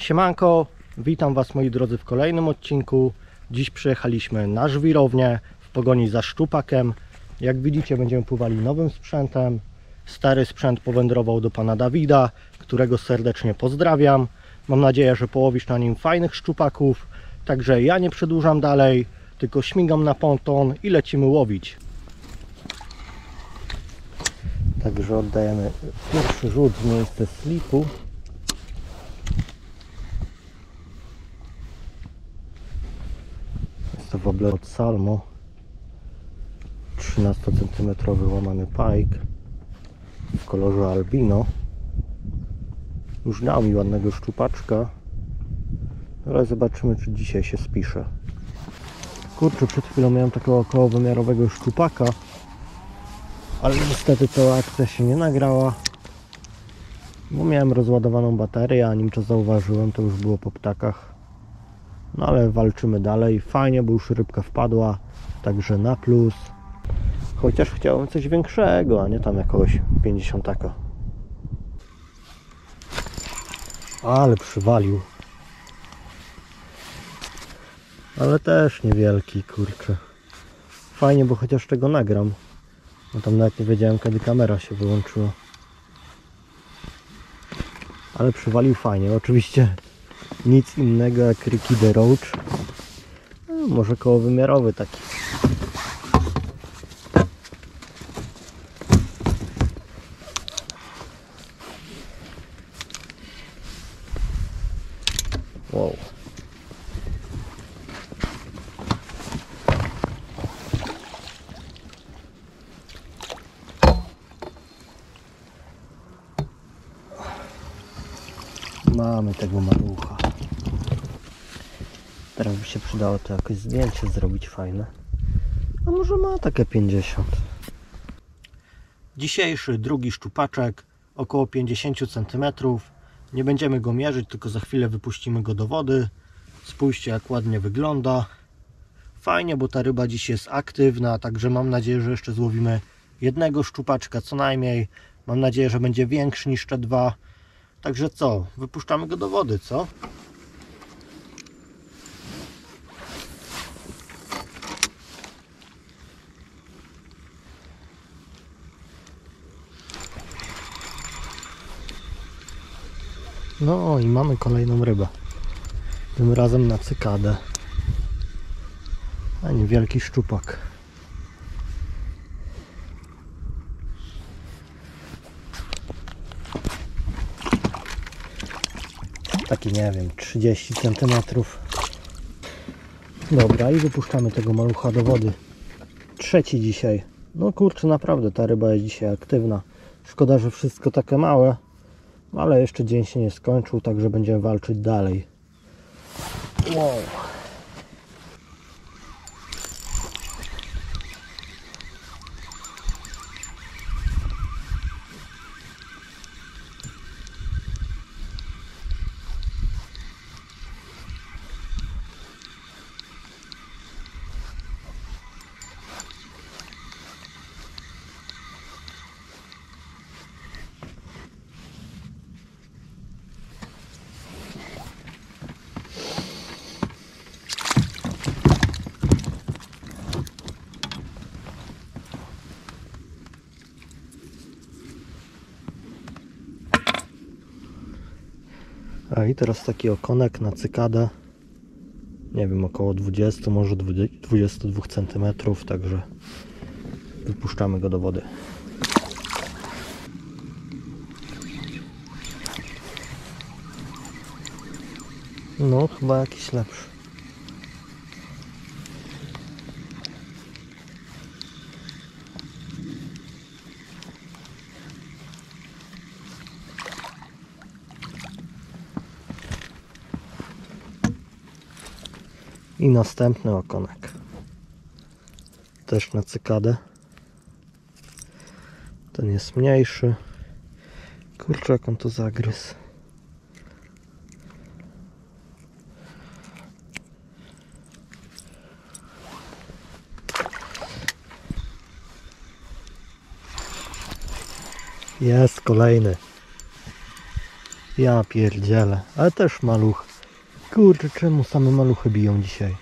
Siemanko, witam Was moi drodzy w kolejnym odcinku. Dziś przyjechaliśmy na żwirownię w pogoni za szczupakiem. Jak widzicie, będziemy pływali nowym sprzętem. Stary sprzęt powędrował do pana Dawida, którego serdecznie pozdrawiam. Mam nadzieję, że połowisz na nim fajnych szczupaków. Także ja nie przedłużam dalej, tylko śmigam na ponton i lecimy łowić. Także oddajemy pierwszy rzut w miejsce slipu. Jest to wobler od Salmo, 13 cm łamany pike w kolorze albino. Już dał mi ładnego szczupaczka, ale zobaczymy, czy dzisiaj się spisze. Kurczę, przed chwilą miałem takiego okołowymiarowego szczupaka, ale niestety cała akcja się nie nagrała, bo miałem rozładowaną baterię, a nim to zauważyłem, to już było po ptakach. No ale walczymy dalej. Fajnie, bo już rybka wpadła, także na plus. Chociaż chciałem coś większego, a nie tam jakiegoś 50. Ale przywalił. Ale też niewielki, kurczę. Fajnie, bo chociaż tego nagram. No tam nawet nie wiedziałem, kiedy kamera się wyłączyła. Ale przywalił fajnie. Oczywiście nic innego jak Ricky the Roach. No, może kołowymiarowy taki. Wow. Mamy tego malucha. Teraz by się przydało to jakoś zdjęcie zrobić fajne. A może ma takie 50. Dzisiejszy drugi szczupaczek, około 50 cm. Nie będziemy go mierzyć, tylko za chwilę wypuścimy go do wody. Spójrzcie, jak ładnie wygląda. Fajnie, bo ta ryba dziś jest aktywna, także mam nadzieję, że jeszcze złowimy jednego szczupaczka co najmniej. Mam nadzieję, że będzie większy niż te dwa. Także co? Wypuszczamy go do wody, co? No i mamy kolejną rybę. Tym razem na cykadę. A niewielki szczupak. Taki, nie wiem, 30 cm. Dobra, i wypuszczamy tego malucha do wody. Trzeci dzisiaj. No kurczę, naprawdę ta ryba jest dzisiaj aktywna. Szkoda, że wszystko takie małe, ale jeszcze dzień się nie skończył, także będziemy walczyć dalej. Wow. A i teraz taki okonek na cykadę. Nie wiem, około 20, może 22 cm, także wypuszczamy go do wody. No, chyba jakiś lepszy. I następny okonek. Też na cykadę. Ten jest mniejszy. Kurczę, jak on to zagryzł. Jest kolejny. Ja pierdzielę, ale też maluch. Kurczę, czemu same maluchy biją dzisiaj?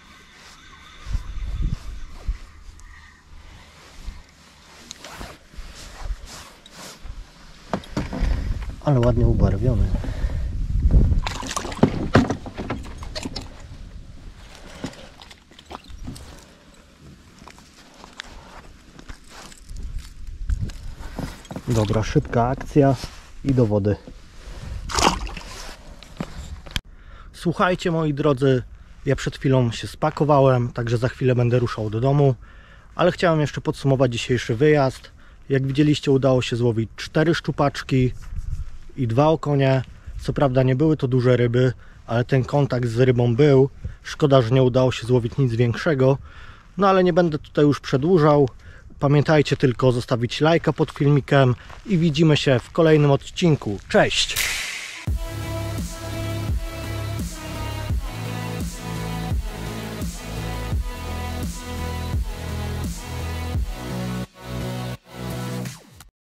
Ale ładnie ubarwiony. Dobra, szybka akcja i do wody. Słuchajcie, moi drodzy, ja przed chwilą się spakowałem, także za chwilę będę ruszał do domu, ale chciałem jeszcze podsumować dzisiejszy wyjazd. Jak widzieliście, udało się złowić 4 szczupaczki i 2 okonie. Co prawda nie były to duże ryby, ale ten kontakt z rybą był. Szkoda, że nie udało się złowić nic większego. No ale nie będę tutaj już przedłużał. Pamiętajcie tylko zostawić lajka pod filmikiem i widzimy się w kolejnym odcinku. Cześć!